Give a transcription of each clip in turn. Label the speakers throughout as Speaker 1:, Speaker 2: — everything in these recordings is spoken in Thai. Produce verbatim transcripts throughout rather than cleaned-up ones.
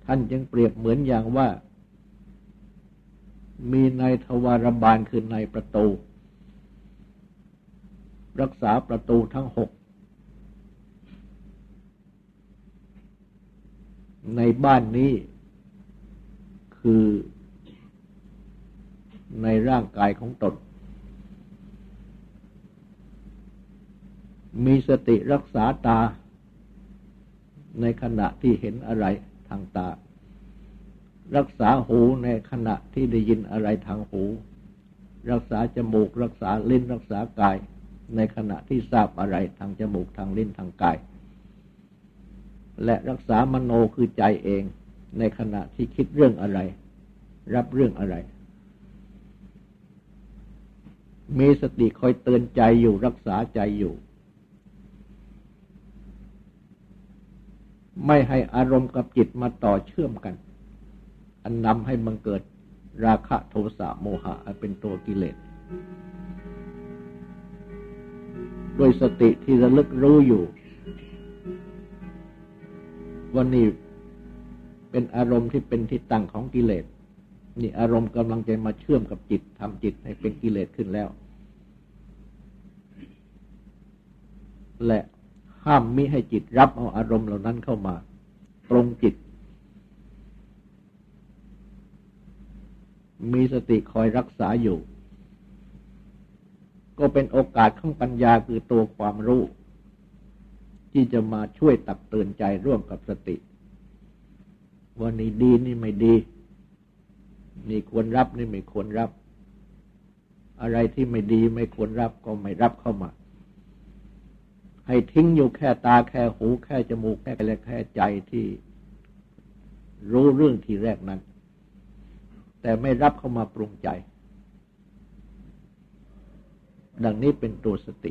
Speaker 1: ท่านจึงเปรียบเหมือนอย่างว่ามีนายทวารบาลคือนายประตูรักษาประตูทั้งหกในบ้านนี้คือในร่างกายของตนมีสติรักษาตาในขณะที่เห็นอะไรทางตารักษาหูในขณะที่ได้ยินอะไรทางหูรักษาจมูกรักษาลิ้นรักษากายในขณะที่ทราบอะไรทางจมูกทางลิ้นทางกายและรักษามโนคือใจเองในขณะที่คิดเรื่องอะไรรับเรื่องอะไรมีสติคอยเตือนใจอยู่รักษาใจอยู่ไม่ให้อารมณ์กับจิตมาต่อเชื่อมกันอันนำให้บังเกิดราคะโทสะโมหะเป็นตัวกิเลสโดยสติที่ระลึกรู้อยู่ว่านี่เป็นอารมณ์ที่เป็นที่ตั้งของกิเลสนี่อารมณ์กำลังจะมาเชื่อมกับจิตทำจิตให้เป็นกิเลสขึ้นแล้วและห้ามมิให้จิตรับเอาอารมณ์เหล่านั้นเข้ามาตรงจิตมีสติคอยรักษาอยู่ก็เป็นโอกาสของปัญญาคือตัวความรู้ที่จะมาช่วยตักเตือนใจร่วมกับสติว่านี่ดีนี่ไม่ดีนี่ควรรับนี่ไม่ควรรับอะไรที่ไม่ดีไม่ควรรับก็ไม่รับเข้ามาให้ทิ้งอยู่แค่ตาแค่หูแค่จมูกแค่และแค่ใจที่รู้เรื่องทีแรกนั้นแต่ไม่รับเข้ามาปรุงใจดังนี้เป็นตัวสติ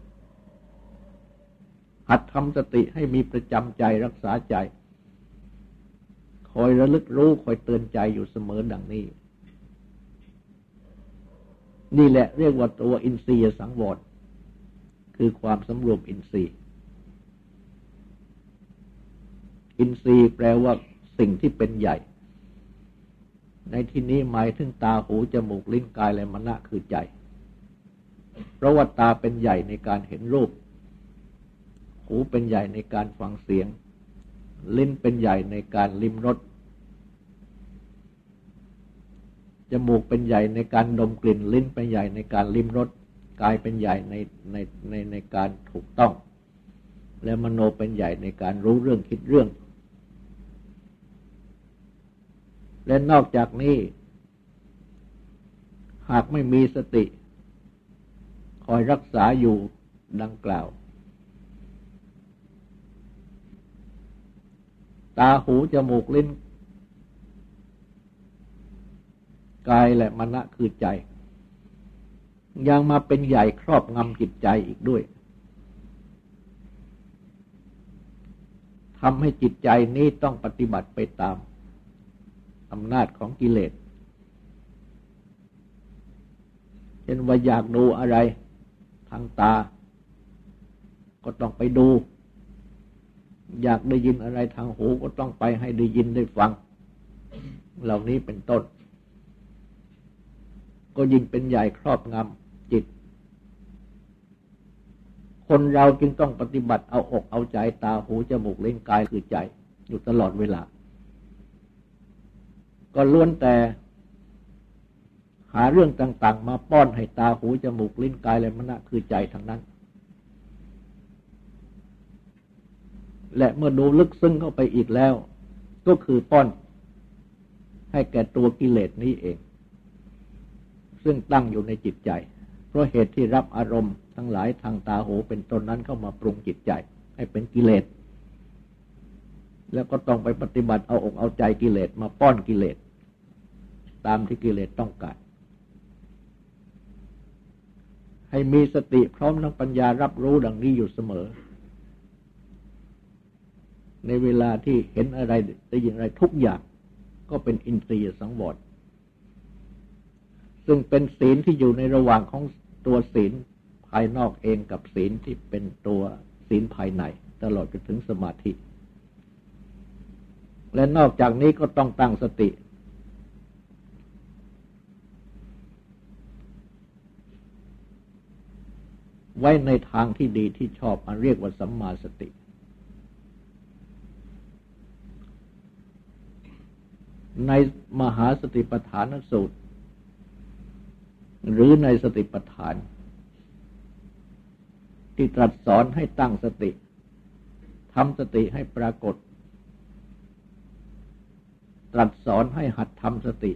Speaker 1: หัดทำสติให้มีประจำใจรักษาใจคอยระลึกรู้คอยเตือนใจอยู่เสมอดังนี้นี่แหละเรียกว่าตัวอินทรียสังวรคือความสำรวมอินทรีย์อินทรีย์แปลว่าสิ่งที่เป็นใหญ่ในที่นี้หมายถึงตาหูจมูกลิ้นกายและมนะคือใจเพราะว่าตาเป็นใหญ่ในการเห็นรูปหูเป็นใหญ่ในการฟังเสียงลิ้นเป็นใหญ่ในการลิ้มรสจมูกเป็นใหญ่ในการดมกลิ่นลิ้นเป็นใหญ่ในการลิ้มรสกายเป็นใหญ่ในในในในการถูกต้องและมโนเป็นใหญ่ในการรู้เรื่องคิดเรื่องและนอกจากนี้หากไม่มีสติคอยรักษาอยู่ดังกล่าวตาหูจมูกลิ้นกายและมนะคือใจยังมาเป็นใหญ่ครอบงำจิตใจอีกด้วยทำให้จิตใจนี้ต้องปฏิบัติไปตามอำนาจของกิเลสเช่นว่าอยากดูอะไรทางตาก็ต้องไปดูอยากได้ยินอะไรทางหูก็ต้องไปให้ได้ยินได้ฟังเหล่านี้เป็นต้นก็ยิ่งเป็นใหญ่ครอบงำจิตคนเราจึงต้องปฏิบัติเอาอกเอาใจตาหูจมูกลิ้นกายคือใจอยู่ตลอดเวลาก็ล้วนแต่หาเรื่องต่างๆมาป้อนให้ตาหูจมูกลิ้นกายและมนะคือใจทั้งนั้นและเมื่อดูลึกซึ้งเข้าไปอีกแล้วก็คือป้อนให้แก่ตัวกิเลสนี้เองซึ่งตั้งอยู่ในจิตใจเพราะเหตุที่รับอารมณ์ทั้งหลายทางตาหูเป็นต้นนั้นเข้ามาปรุงจิตใจให้เป็นกิเลสแล้วก็ต้องไปปฏิบัติเอาอกเอาใจกิเลสมาป้อนกิเลสตามที่กิเลสต้องการให้มีสติพร้อมทั้งปัญญารับรู้ดังนี้อยู่เสมอในเวลาที่เห็นอะไรได้ยินอะไรทุกอย่างก็เป็นอินทรียสังวรซึ่งเป็นศีลที่อยู่ในระหว่างของตัวศีลภายนอกเองกับศีลที่เป็นตัวศีลภายในตลอดไปถึงสมาธิและนอกจากนี้ก็ต้องตั้งสติไว้ในทางที่ดีที่ชอบอันเรียกว่าสัมมาสติในมหาสติปัฏฐานสูตรหรือในสติปัฏฐานที่ตรัสสอนให้ตั้งสติทำสติให้ปรากฏตรัสสอนให้หัดทำสติ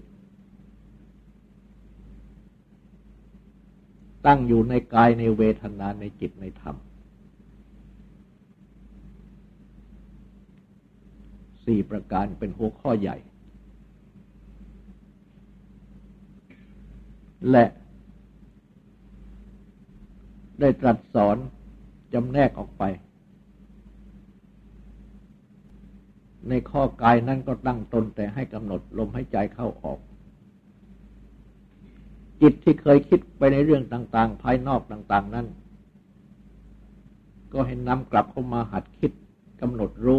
Speaker 1: ตั้งอยู่ในกายในเวทนาในจิตในธรรมสี่ประการเป็นหัวข้อใหญ่และได้ตรัสสอนจำแนกออกไปในข้อกายนั้นก็ตั้งตนแต่ให้กำหนดลมหายใจเข้าออกจิตที่เคยคิดไปในเรื่องต่างๆภายนอกต่างๆนั้นก็ให้นำกลับเข้ามาหัดคิดกำหนดรู้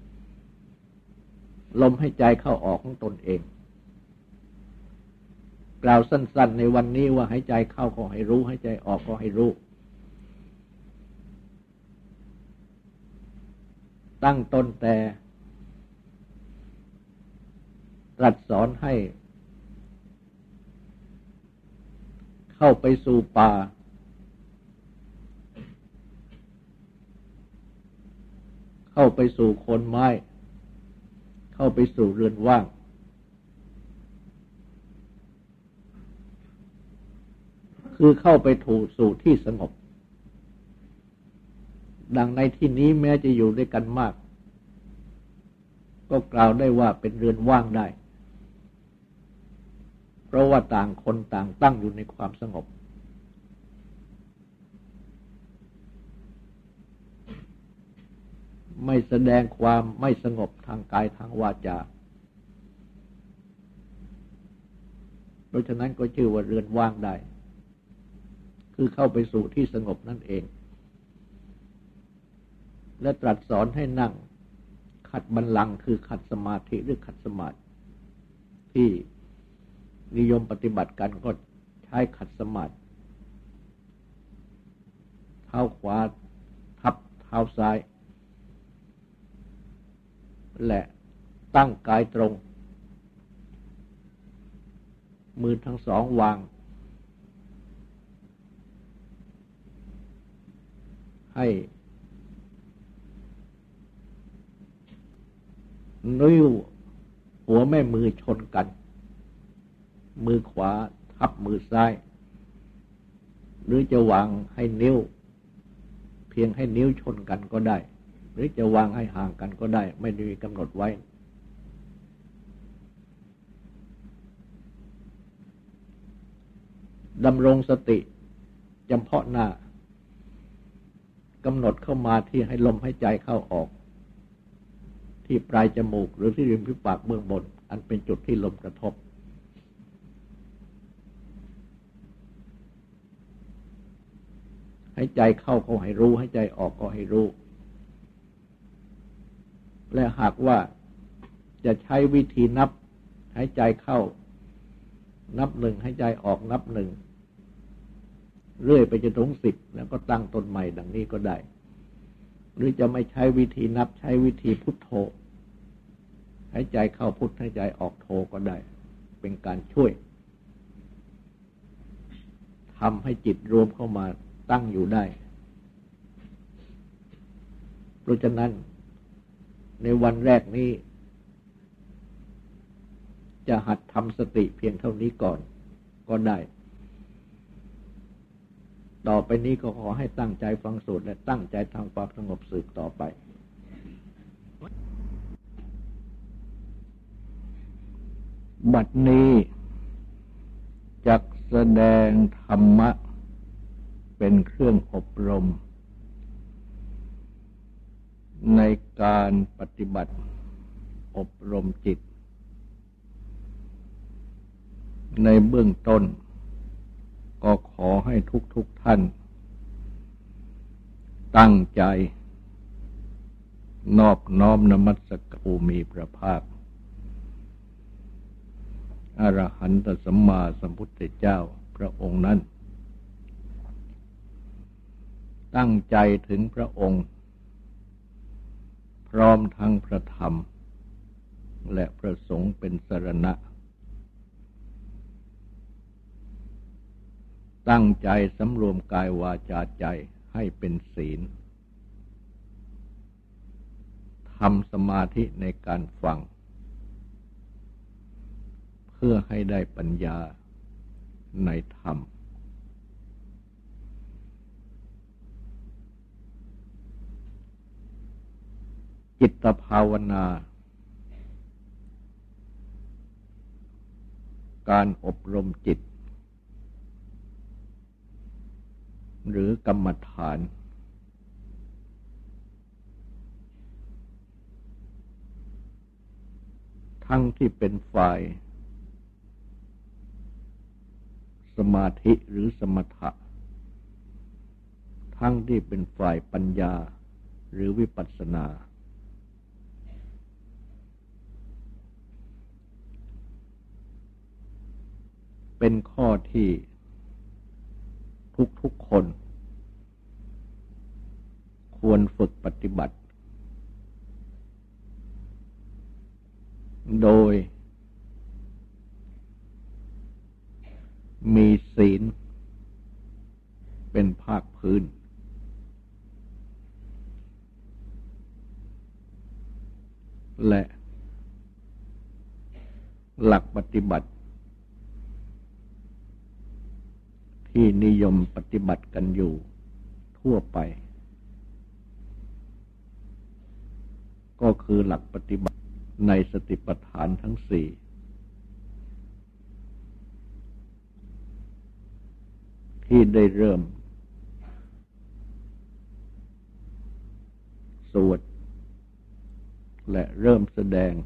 Speaker 1: ลมหายใจเข้าออกของตนเองกล่าวสั้นๆในวันนี้ว่าหายใจเข้าก็ให้รู้หายใจออกก็ให้รู้ตั้งต้นแต่ตรัสสอนให้เข้าไปสู่ป่าเข้าไปสู่โคนไม้เข้าไปสู่เรือนว่างคือเข้าไปถูกสู่ที่สงบดังในที่นี้แม้จะอยู่ด้วยกันมากก็กล่าวได้ว่าเป็นเรือนว่างได้เพราะว่าต่างคนต่างตั้งอยู่ในความสงบไม่แสดงความไม่สงบทางกายทางวาจาเพราะฉะนั้นก็ชื่อว่าเรือนว่างได้คือเข้าไปสู่ที่สงบนั่นเองและตรัสสอนให้นั่งขัดบัลลังก์คือขัดสมาธิหรือขัดสมาธิที่นิยมปฏิบัติกันก็ใช้ขัดสมาธิเท้าขวาทับเท้าซ้ายและตั้งกายตรงมือทั้งสองวางให้นิ้วหัวแม่มือชนกันมือขวาทับมือซ้ายหรือจะวางให้นิ้วเพียงให้นิ้วชนกันก็ได้หรือจะวางให้ห่างกันก็ได้ไม่ได้มีกำหนดไว้ดำรงสติจำเพาะหน้ากำหนดเข้ามาที่ให้ลมหายใจเข้าออกที่ปลายจมูกหรือที่ริมฝีปากเบื้องบนอันเป็นจุดที่ลมกระทบหายใจเข้าก็ให้รู้หายใจออกก็ให้รู้และหากว่าจะใช้วิธีนับหายใจเข้านับหนึ่งหายใจออกนับหนึ่งเรื่อยไปจนถึงสิบแล้วก็ตั้งต้นใหม่ดังนี้ก็ได้หรือจะไม่ใช้วิธีนับใช้วิธีพุทโธหายใจเข้าพุทหายใจออกโธก็ได้เป็นการช่วยทำให้จิตรวมเข้ามาตั้งอยู่ได้เพราะฉะนั้นในวันแรกนี้จะหัดทำสติเพียงเท่านี้ก่อนก็ได้ต่อไปนี้ก็ขอให้ตั้งใจฟังสูตรและตั้งใจทำความสงบสืบต่อไปบัดนี้จักแสดงธรรมะเป็นเครื่องอบรมในการปฏิบัติอบรมจิตในเบื้องต้นก็ขอให้ทุกๆท่านตั้งใจนอบน้อมนมัสการผู้มีพระภาคอรหันตสัมมาสัมพุทธเจ้าพระองค์นั้นตั้งใจถึงพระองค์พร้อมทั้งพระธรรมและพระสงฆ์เป็นสรณะตั้งใจสำรวมกายวาจาใจให้เป็นศีลทำสมาธิในการฟังเพื่อให้ได้ปัญญาในธรรมจิตภาวนาการอบรมจิตหรือกรรมฐานทั้งที่เป็นฝ่ายสมาธิหรือสมถะทั้งที่เป็นฝ่ายปัญญาหรือวิปัสสนาเป็นข้อที่ทุกๆคนควรฝึกปฏิบัติโดยมีศีลเป็นภาคพื้นและหลักปฏิบัติที่นิยมปฏิบัติกันอยู่ทั่วไปก็คือหลักปฏิบัติในสติปัฏฐานทั้งสี่ที่ได้เริ่มสวดและเริ่มแสดง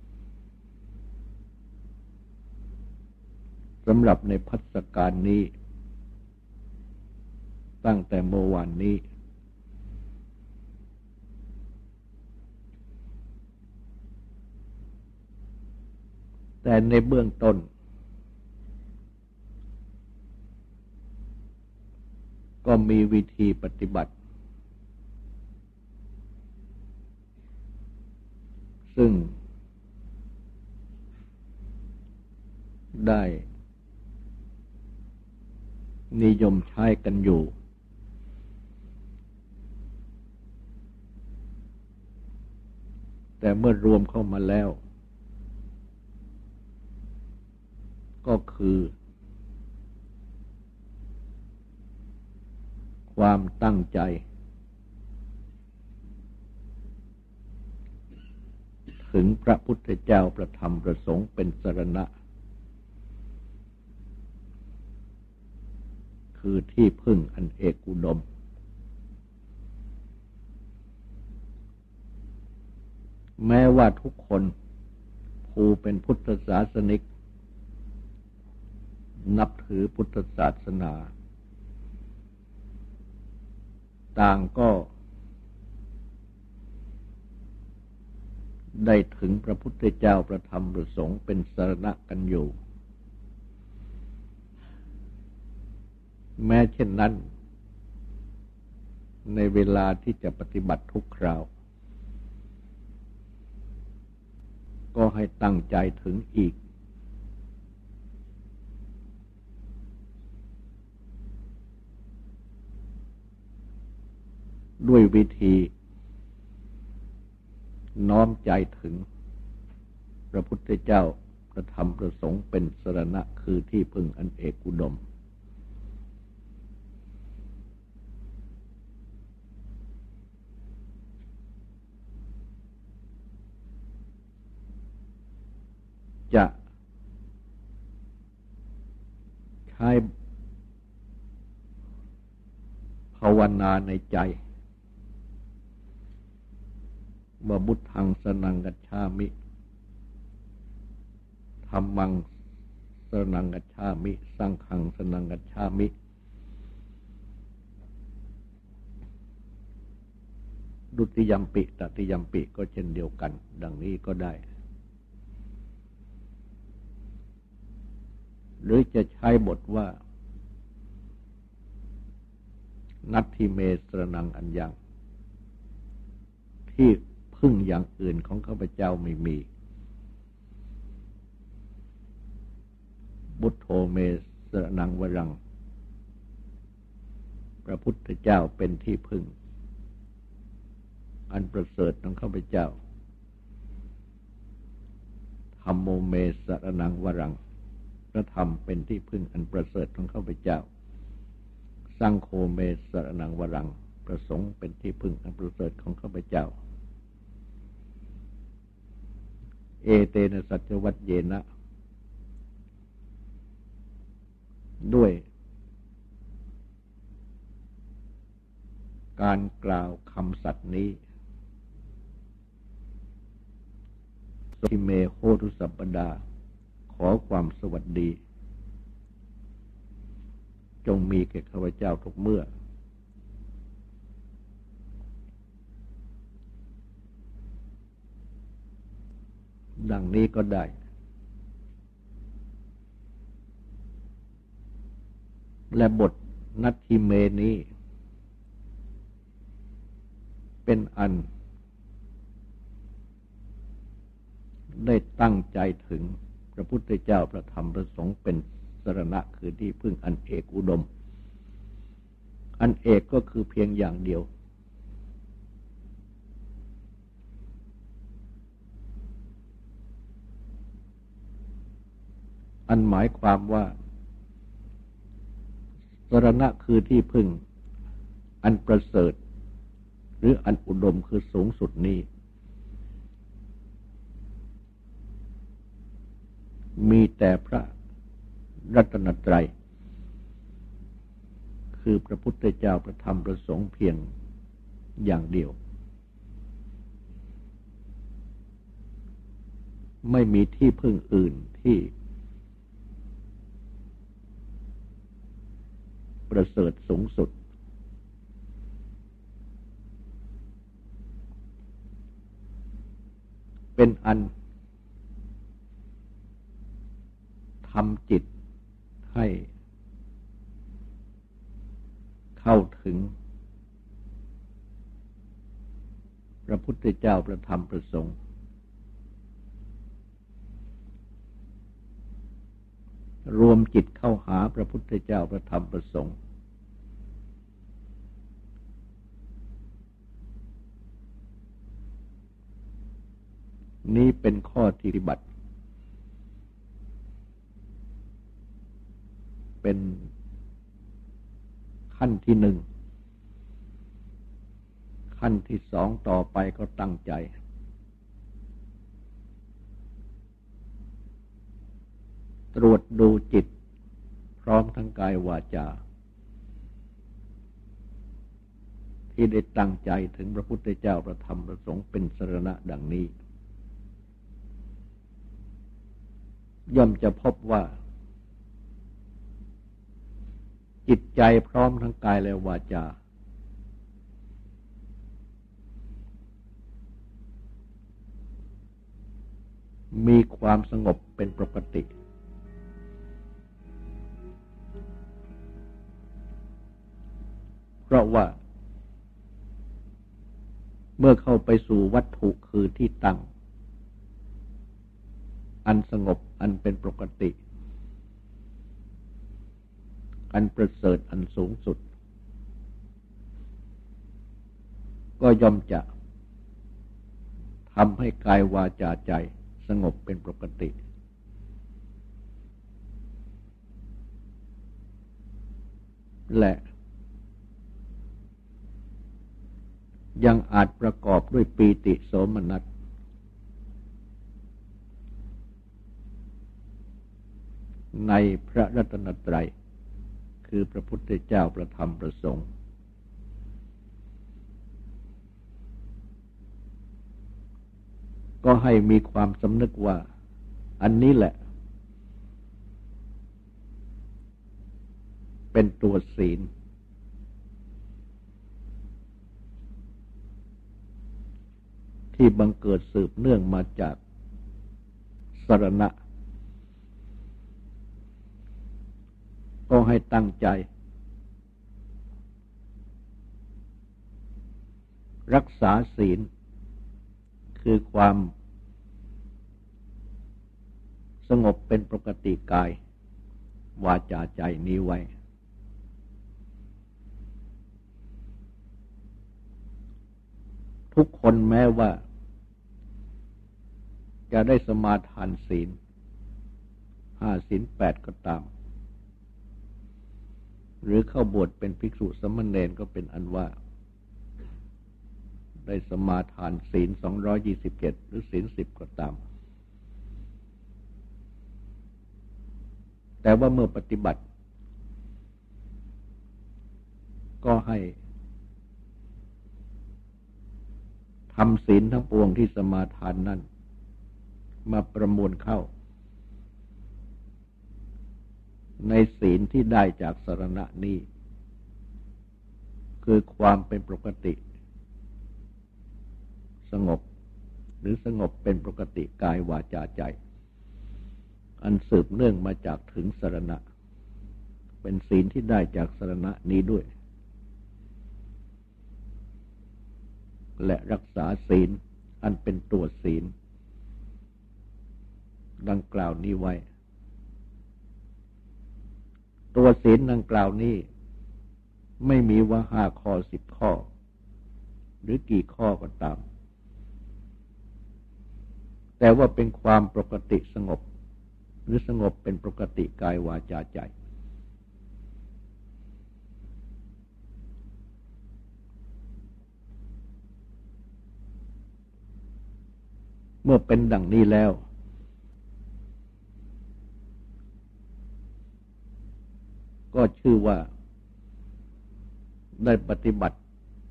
Speaker 1: สำหรับในภัสการนี้ตั้งแต่เมื่อวานนี้แต่ในเบื้องต้นก็มีวิธีปฏิบัติซึ่งได้นิยมใช้กันอยู่แต่เมื่อรวมเข้ามาแล้วก็คือความตั้งใจถึงพระพุทธเจ้าประธรรมประสงค์เป็นสรณะคือที่พึ่งอันเอกอุดมแม้ว่าทุกคนผู้เป็นพุทธศาสนิกนับถือพุทธศาสนาต่างก็ได้ถึงพระพุทธเจ้าประธรรมประสงค์เป็นสรณะกันอยู่แม้เช่นนั้นในเวลาที่จะปฏิบัติทุกคราวก็ให้ตั้งใจถึงอีกด้วยวิธีน้อมใจถึงพระพุทธเจ้าประธรรมประสงค์เป็นสรณะคือที่พึ่งอันเอกอุดมจะใช้ภาวนาในใจว่าบุตทังสนังกัจฉามิธัมมังสนังกัจฉามิสังฆังสนังกัจฉามิดุติยัมปิตติยัมปิก็เช่นเดียวกันดังนี้ก็ได้หรือจะใช้บทว่านัตถิเมสรนังอัญญังที่พึ่งอย่างอื่นของข้าพเจ้าไม่มีบุตโธเมสรนังวรังพระพุทธเจ้าเป็นที่พึ่งอันประเสริฐของข้าพเจ้าธัมโมเมสรนังวรังพระธรรมเป็นที่พึ่งอันประเสริฐของข้าพเจ้าสังโฆเมสรนังวรังประสงค์เป็นที่พึ่งอันประเสริฐของข้าพเจ้าเอเตนะสัจวัตเยนะด้วยการกล่าวคำสัตย์นี้สิเมโหตุสัปปดาขอความสวัสดีจงมีแก่ข้าพเจ้าทุกเมื่อดังนี้ก็ได้และบทนัตถิเมนี้เป็นอันได้ตั้งใจถึงพระพุทธเจ้าพระธรรมพระสงฆ์เป็นสรณะคือที่พึ่งอันเอกอุดมอันเอกก็คือเพียงอย่างเดียวอันหมายความว่าสรณะคือที่พึ่งอันประเสริฐหรืออันอุดมคือสูงสุดนี้มีแต่พระรัตนตรัยคือพระพุทธเจ้าพระธรรมพระสงฆ์เพียงอย่างเดียวไม่มีที่พึ่งอื่นที่ประเสริฐสูงสุดเป็นอันทำจิตให้เข้าถึงพระพุทธเจ้าพระธรรมพระสงฆ์รวมจิตเข้าหาพระพุทธเจ้าพระธรรมพระสงฆ์นี้เป็นข้อที่ปฏิบัติเป็นขั้นที่หนึ่งขั้นที่สองต่อไปก็ตั้งใจตรวจดูจิตพร้อมทั้งกายวาจาที่ได้ตั้งใจถึงพระพุทธเจ้าพระธรรมพระสงฆ์เป็นสรณะดังนี้ย่อมจะพบว่าจิตใจพร้อมทั้งกายและวาจามีความสงบเป็นปกติเพราะว่าเมื่อเข้าไปสู่วัตถุคือที่ตั้งอันสงบอันเป็นปกติอันประเสริฐอันสูงสุดก็ย่อมจะทำให้กายวาจาใจสงบเป็นปกติและยังอาจประกอบด้วยปีติโสมนัสในพระรัตนตรัยคือพระพุทธเจ้าพระธรรมพระสงฆ์ก็ให้มีความสำนึกว่าอันนี้แหละเป็นตัวศีลที่บังเกิดสืบเนื่องมาจากสรณะก็ให้ตั้งใจรักษาศีลคือความสงบเป็นปกติกายวาจาใจนี้ไว้ทุกคนแม้ว่าจะได้สมาทานศีลห้าศีลแปดก็ตามหรือเข้าบวชเป็นภิกษุสามเณรก็เป็นอันว่าได้สมาทานศีลสองร้อยยี่สิบเจ็ดหรือศีลสิบก็ตามแต่ว่าเมื่อปฏิบัติก็ให้ทำศีลทั้งปวงที่สมาทานนั้นมาประมวลเข้าในศีลที่ได้จากสรณะนี้คือความเป็นปกติสงบหรือสงบเป็นปกติกายวาจาใจอันสืบเนื่องมาจากถึงสรณะเป็นศีลที่ได้จากสรณะนี้ด้วยและรักษาศีลอันเป็นตัวศีลดังกล่าวนี้ไว้ตัวศีลดังกล่าวนี้ไม่มีว่าห้าข้อสิบข้อหรือกี่ข้อก็ตามแต่ว่าเป็นความปกติสงบหรือสงบเป็นปกติกายวาจาใจเมื่อเป็นดังนี้แล้วก็ชื่อว่าได้ปฏิบัติ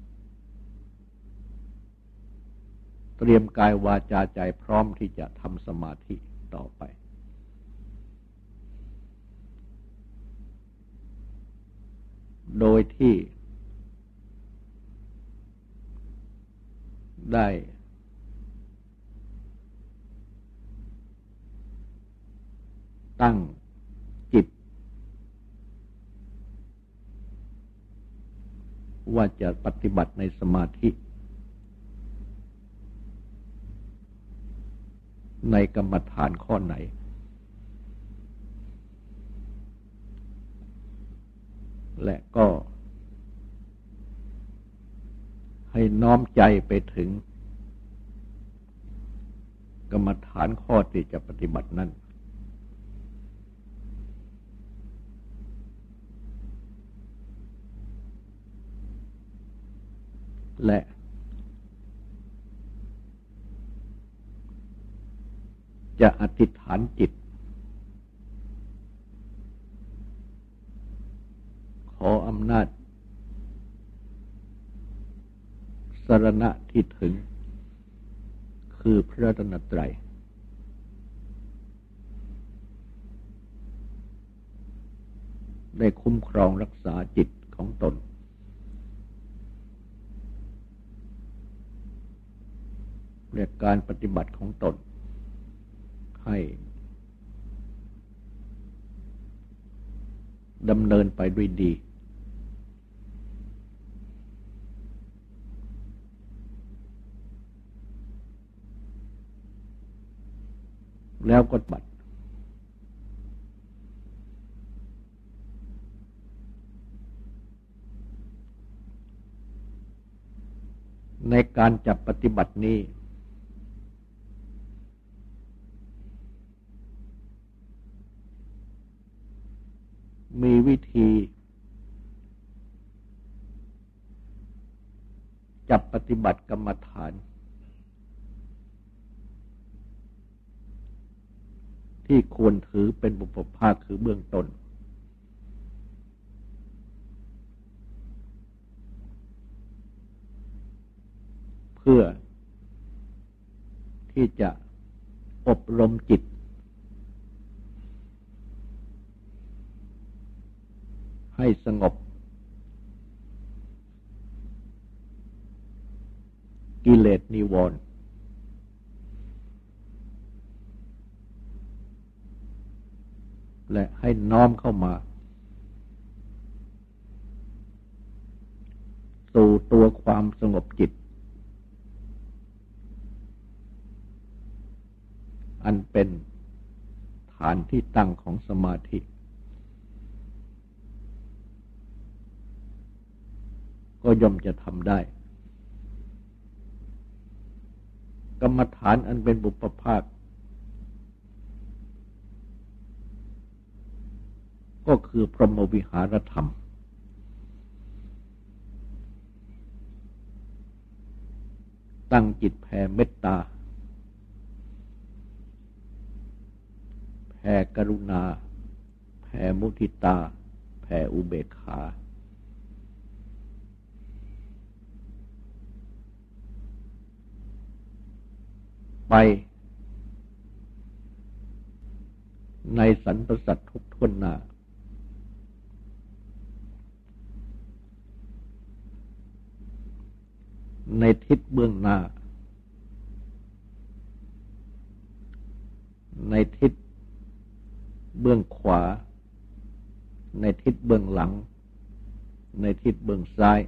Speaker 1: เตรียมกายวาจาใจพร้อมที่จะทำสมาธิต่อไปโดยที่ได้ตั้งจิตว่าจะปฏิบัติในสมาธิในกรรมฐานข้อไหนและก็ให้น้อมใจไปถึงกรรมฐานข้อที่จะปฏิบัตินั้นและจะอธิษฐานจิตขออำนาจสรณะที่ถึงคือพระรัตนตรัยได้คุ้มครองรักษาจิตของตนและการปฏิบัติของตนให้ดำเนินไปด้วยดีแล้วก็บัดในการจับปฏิบัตินี้มีวิธีจับปฏิบัติกรรมฐานที่ควรถือเป็นบุพภาคคือเบื้องต้นเพื่อที่จะอบรมจิตให้สงบกิเลสนิวรณ์และให้น้อมเข้ามาสู่ตัวความสงบจิตอันเป็นฐานที่ตั้งของสมาธิก็ย่อมจะทำได้กรรมฐานอันเป็นบุพภาคก็คือพรหมวิหารธรรมตั้งจิตแผ่เมตตาแผ่กรุณาแผ่มุทิตาแผ่อุเบกขาไปในสรรพสัตว์ทุกทวนหน้าในทิศเบื้องหน้าในทิศเบื้องขวาในทิศเบื้องหลังในทิศเบื้องซ้าย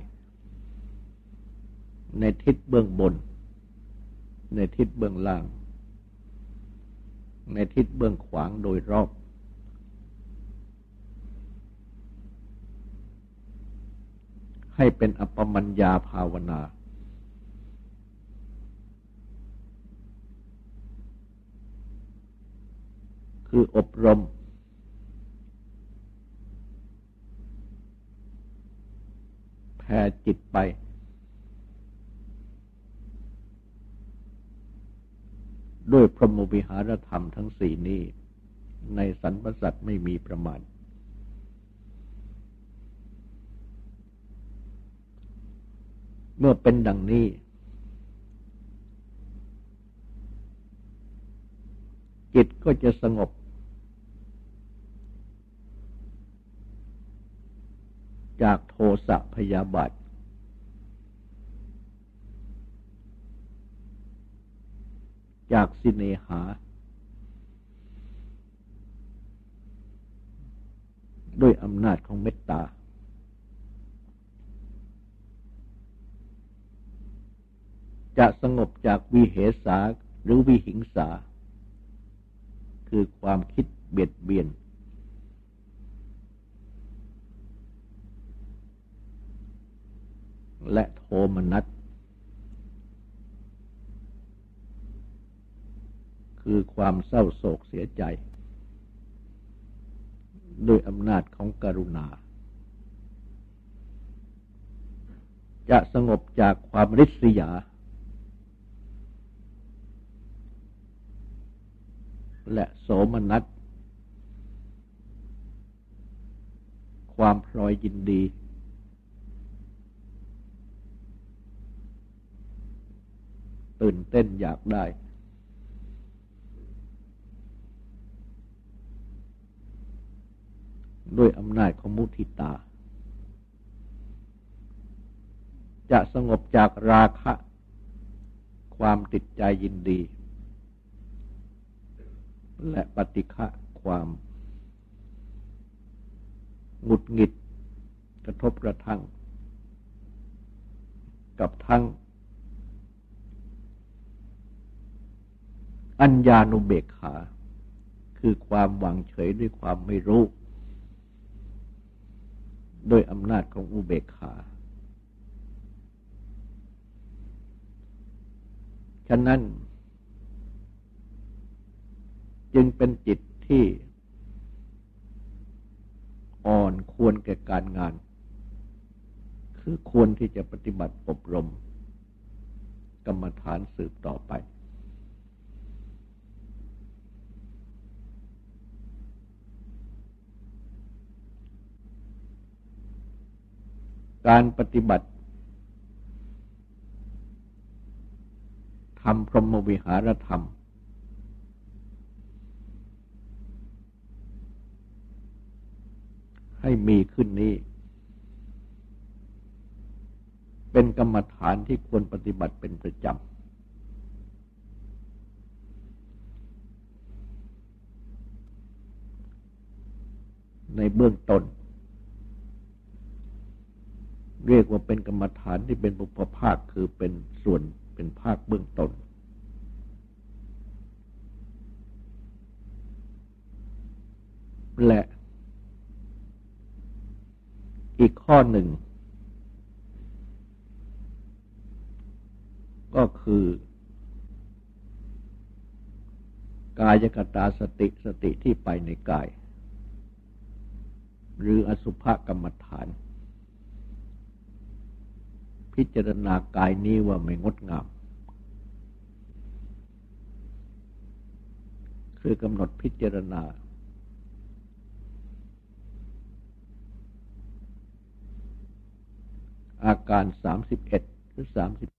Speaker 1: ในทิศเบื้องบนในทิศเบื้องล่างในทิศเบื้องขวางโดยรอบให้เป็นอัปปมัญญาภาวนาคืออบรมแผ่จิตไปด้วยพรหมวิหารธรรมทั้งสี่นี้ในสรรพสัตว์ไม่มีประมาณเมื่อเป็นดังนี้จิตก็จะสงบจากโทสะพยาบาทจากสิเนหาด้วยอำนาจของเมตตาจะสงบจากวิเหสาหรือวิหิงสาคือความคิดเบียดเบียนและโทมนัสคือความเศร้าโศกเสียใจด้วยอำนาจของกรุณาจะสงบจากความริษยาและโสมนัสความพลอยยินดีตื่นเต้นอยากได้ด้วยอำนาจของมุทิตาจะสงบจากราคะความติดใจยินดีและปฏิฆะความหงุดหงิดกระทบกระทั่งกับทั้งอัญญานุเบกขาคือความวางเฉยด้วยความไม่รู้โดยอำนาจของอุเบกขาฉะนั้นจึงเป็นจิตที่อ่อนควรแก่การงานคือควรที่จะปฏิบัติอบรมกรรมฐานสืบต่อไปการปฏิบัติทำพรหมวิหารธรรมให้มีขึ้นนี้เป็นกรรมฐานที่ควรปฏิบัติเป็นประจำในเบื้องต้นเรียกว่าเป็นกรรมฐานที่เป็นปุพภาคคือเป็นส่วนเป็นภาคเบื้องต้นและอีกข้อหนึ่งก็คือกายคตาสติสติที่ไปในกายหรืออสุภกรรมฐานพิจารณากายนี้ว่าไม่งดงามคือกำหนดพิจารณาอาการสามสิบเอ็ดหรือสามสิบ